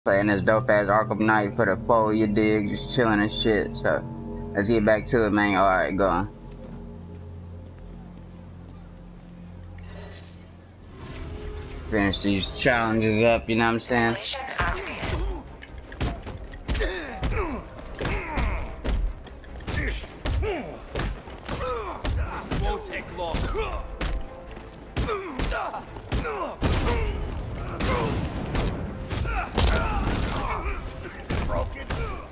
Playing this dope ass Arkham Knight for the foe, you dig? Just chilling and shit. So let's get back to it, man. Alright, go on. Finish these challenges up, you know what I'm saying? Simulation activated. This won't take long. Broken.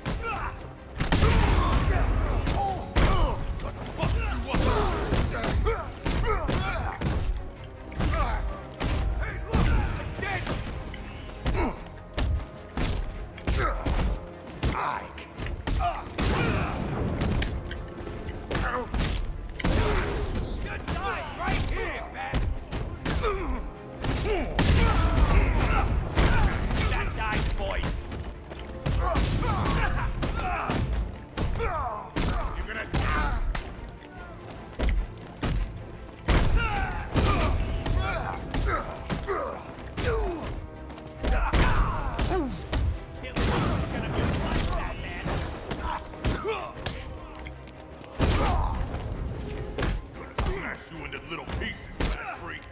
You into little pieces, fat freak.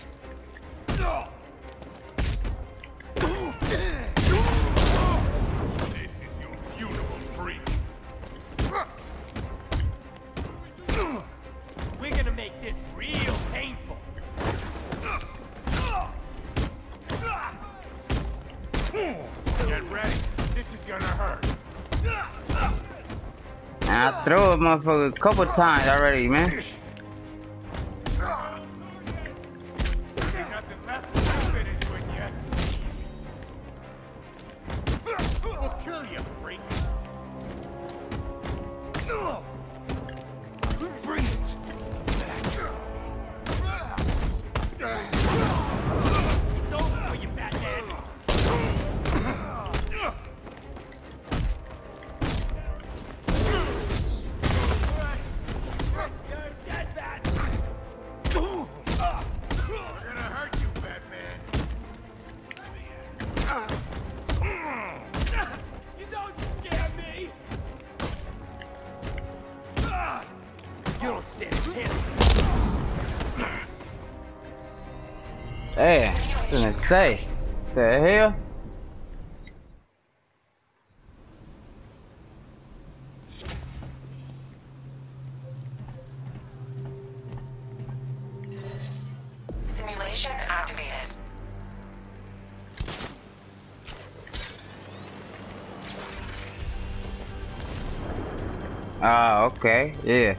This is your funeral, freak. We're gonna make this real painful. Get ready. This is gonna hurt. And I threw a motherfucker a couple times already, man. There's nothing left to finish with yet. We'll kill you, freak. Bring it. It's over for you, Batman. You're dead, Bat. We're gonna hurt you, Batman. You don't scare me. You don't stand a chance. Hey, I was gonna say, the hell? Simulation activated. Oh, okay, yeah.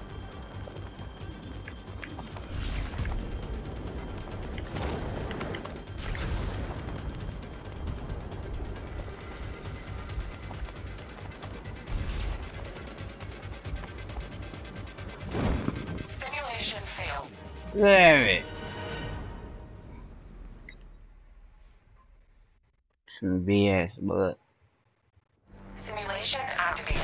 Simulation failed. Damn it. Some BS, but Simulation activated.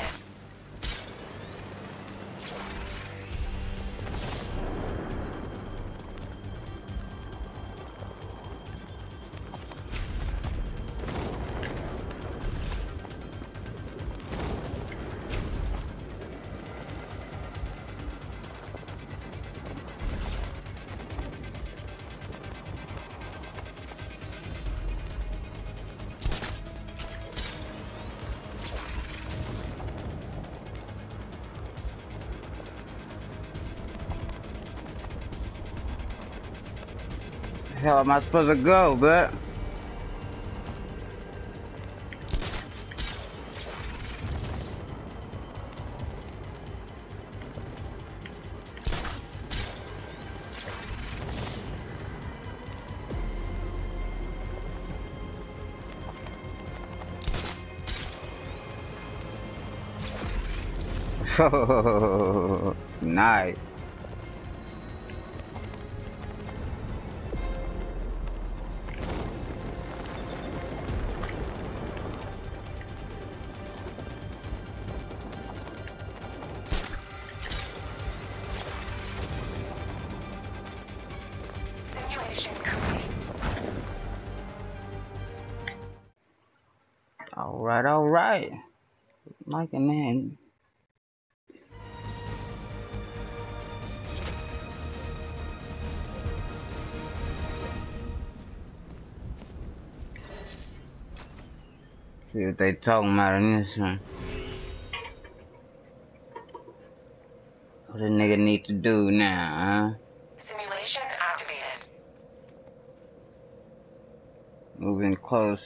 hell am I supposed to go, but nice. Alright, alright. Liking that. See what they talking about in this one. What the nigga need to do now, huh? Simulation activated. Moving close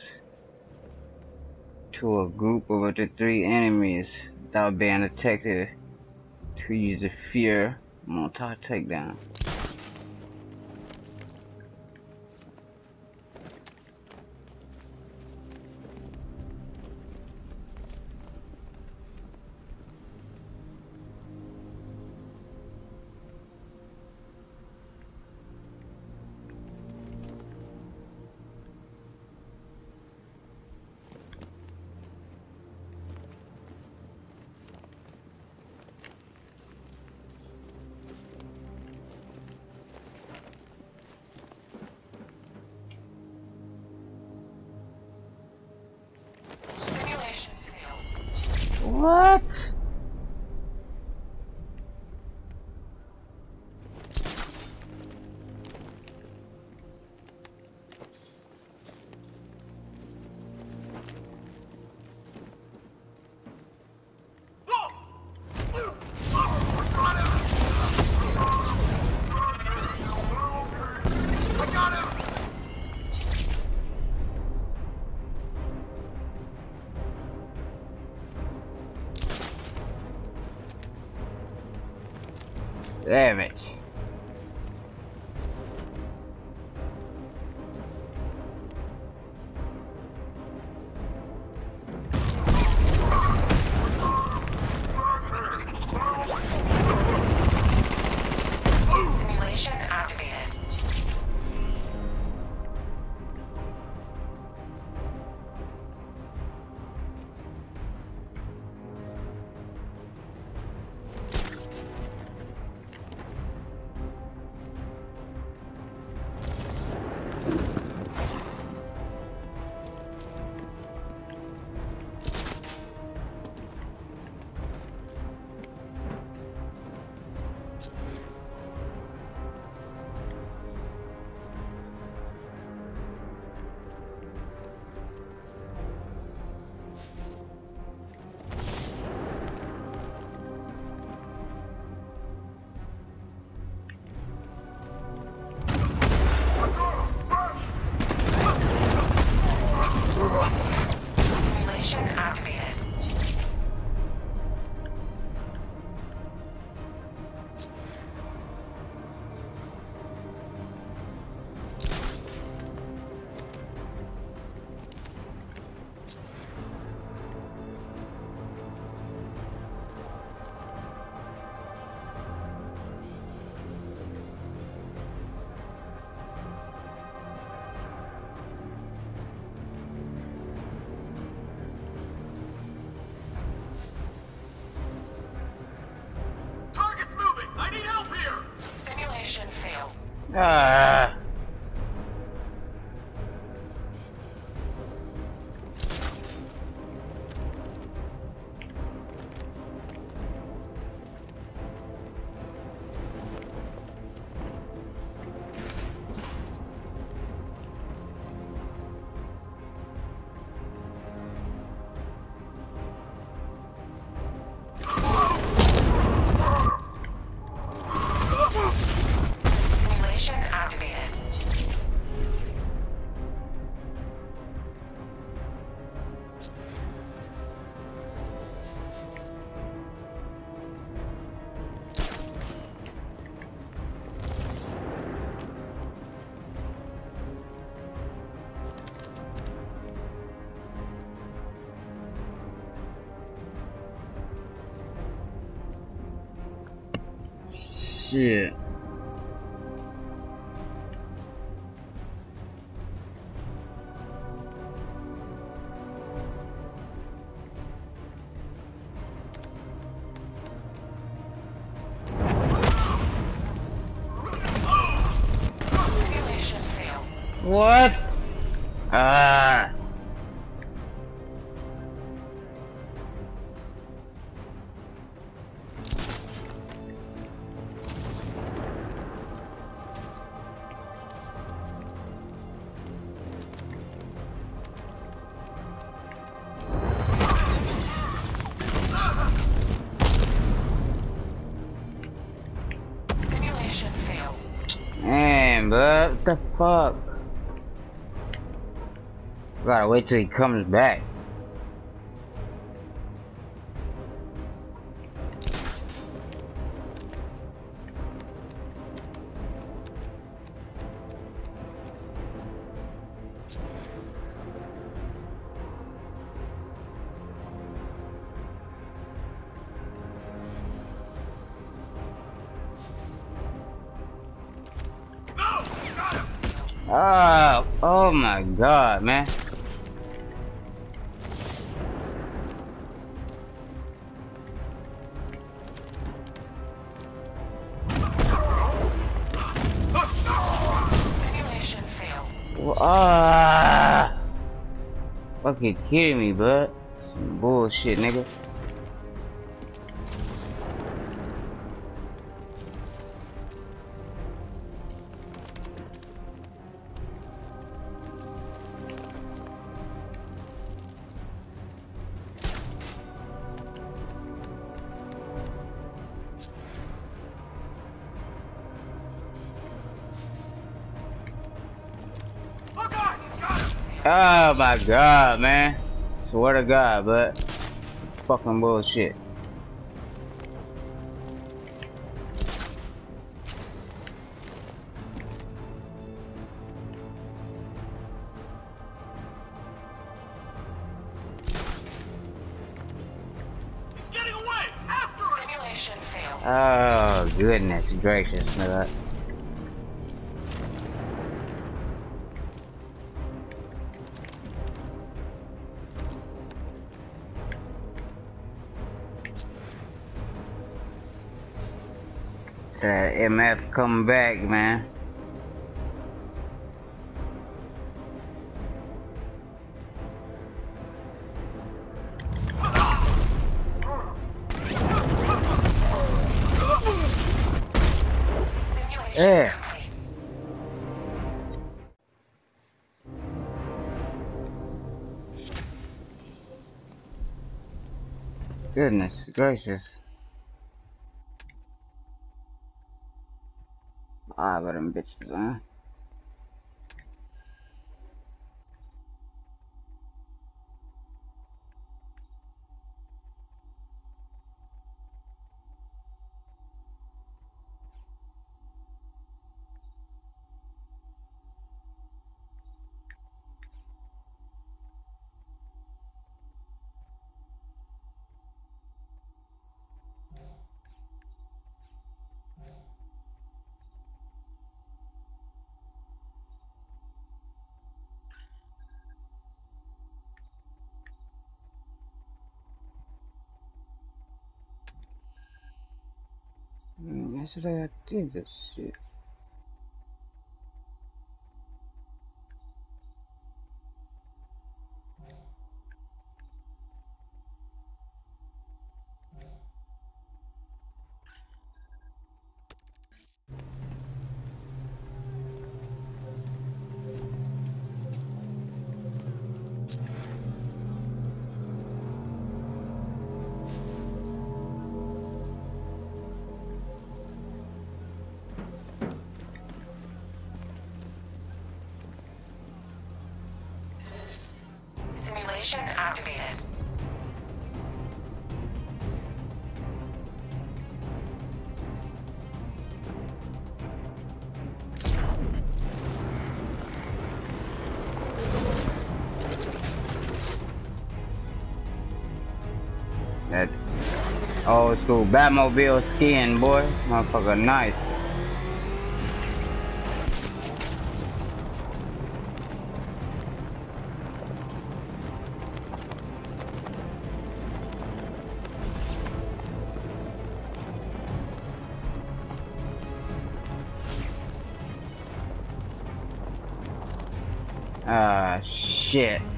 to a group of up to 3 enemies without being detected. To use the fear multi takedown. Simulation failed. What? Damn it. Simulation activated. Simulation activated. Target's moving! I need help here! Simulation failed. Ah. Simulation activated. Shit. Simulation failed. What? Ah. What the fuck? Gotta wait till he comes back. Oh my god, man. Simulation failed. Fucking kidding me, bud. Some bullshit, nigga. Oh my god, man. Swear to god, but fucking bullshit. He's getting away! After him! Simulation failed. Oh goodness gracious, nigga. That MF come back, man. Simulation Yeah. complete. Goodness gracious. Ah, but them bitches, huh? Yesterday I did this shit. Simulation activated. That old school Batmobile skin, boy. Motherfucker nice. Ah, shit.